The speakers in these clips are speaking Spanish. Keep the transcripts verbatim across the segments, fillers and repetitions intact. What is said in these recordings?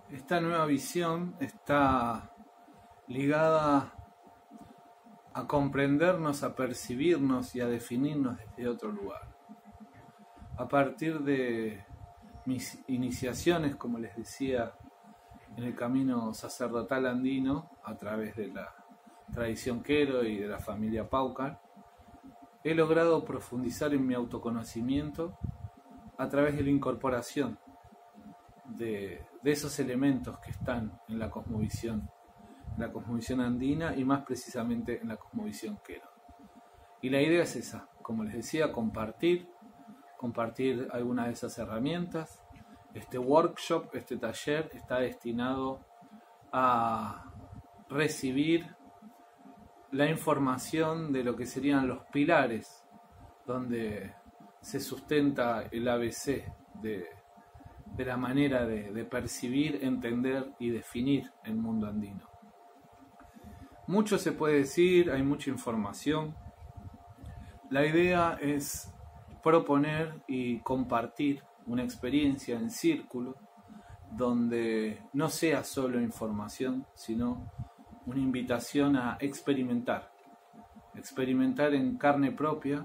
Esta nueva visión está ligada a comprendernos, a percibirnos y a definirnos desde otro lugar. A partir de mis iniciaciones, como les decía, en el camino sacerdotal andino, a través de la tradición Quero y de la familia Paucar, he logrado profundizar en mi autoconocimiento a través de la incorporación de, de esos elementos que están en la cosmovisión, en la cosmovisión andina y más precisamente en la cosmovisión Quero. Y la idea es esa, como les decía, compartir, compartir algunas de esas herramientas. Este workshop, este taller está destinado a recibir la información de lo que serían los pilares donde se sustenta el A B C de, de la manera de, de percibir, entender y definir el mundo andino. Mucho se puede decir, hay mucha información. La idea es proponer y compartir una experiencia en círculo donde no sea solo información, sino una invitación a experimentar, experimentar en carne propia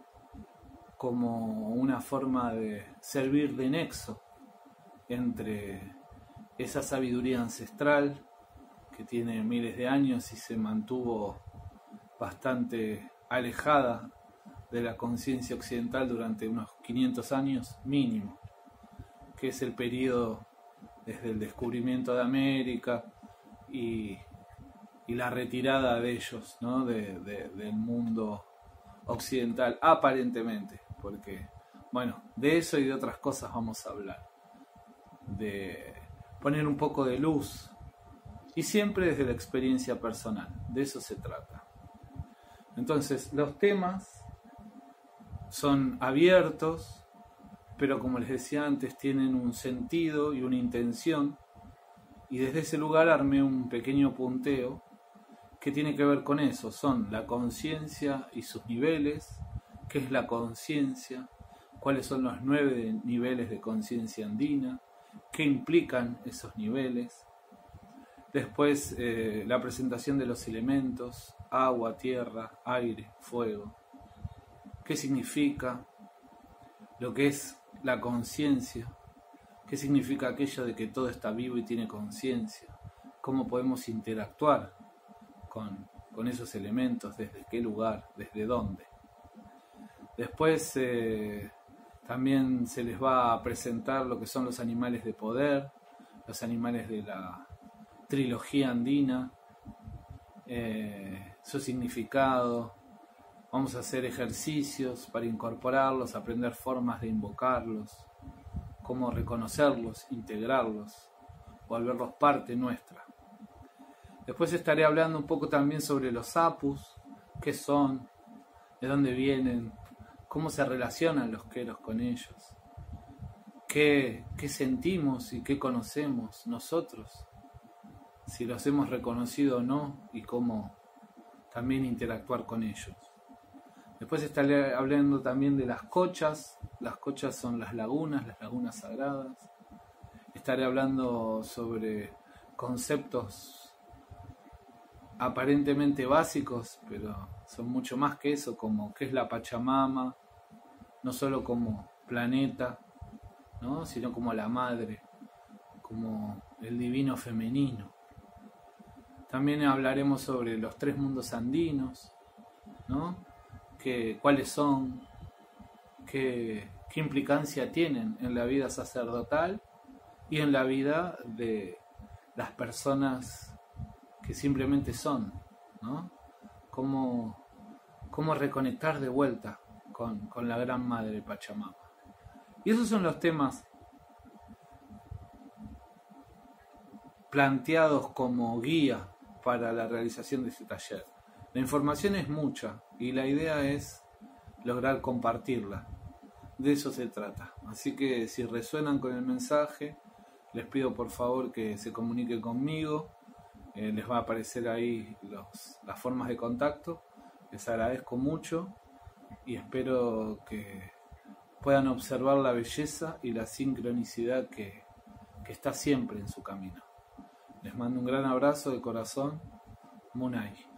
como una forma de servir de nexo entre esa sabiduría ancestral que tiene miles de años y se mantuvo bastante alejada de la conciencia occidental durante unos quinientos años mínimo, que es el periodo desde el descubrimiento de América y, y la retirada de ellos, ¿no? de, de, del mundo occidental, aparentemente, porque, bueno, de eso y de otras cosas vamos a hablar, de poner un poco de luz, y siempre desde la experiencia personal, de eso se trata. Entonces, los temas son abiertos, pero como les decía antes, tienen un sentido y una intención, y desde ese lugar armé un pequeño punteo que tiene que ver con eso. Son la conciencia y sus niveles, qué es la conciencia, cuáles son los nueve niveles de conciencia andina, qué implican esos niveles. Después eh, la presentación de los elementos, agua, tierra, aire, fuego. ¿Qué significa lo que es la conciencia? ¿Qué significa aquello de que todo está vivo y tiene conciencia? ¿Cómo podemos interactuar con, con esos elementos? ¿Desde qué lugar? ¿Desde dónde? Después eh, también se les va a presentar lo que son los animales de poder, los animales de la trilogía andina, eh, su significado. Vamos a hacer ejercicios para incorporarlos, aprender formas de invocarlos, cómo reconocerlos, integrarlos, volverlos parte nuestra. Después estaré hablando un poco también sobre los apus, qué son, de dónde vienen, cómo se relacionan los queros con ellos, qué, qué sentimos y qué conocemos nosotros, si los hemos reconocido o no, y cómo también interactuar con ellos. Después estaré hablando también de las cochas. Las cochas son las lagunas, las lagunas sagradas. Estaré hablando sobre conceptos aparentemente básicos, pero son mucho más que eso, como qué es la Pachamama, no solo como planeta, ¿no? Sino como la madre, como el divino femenino. También hablaremos sobre los tres mundos andinos, ¿no? Que, cuáles son, qué, qué implicancia tienen en la vida sacerdotal y en la vida de las personas que simplemente son, ¿no? Cómo, cómo reconectar de vuelta con, con la gran madre Pachamama. Y esos son los temas planteados como guía para la realización de este taller. La información es mucha y la idea es lograr compartirla. De eso se trata. Así que si resuenan con el mensaje, les pido por favor que se comuniquen conmigo. Eh, les va a aparecer ahí los, las formas de contacto. Les agradezco mucho y espero que puedan observar la belleza y la sincronicidad que, que está siempre en su camino. Les mando un gran abrazo de corazón. Munay.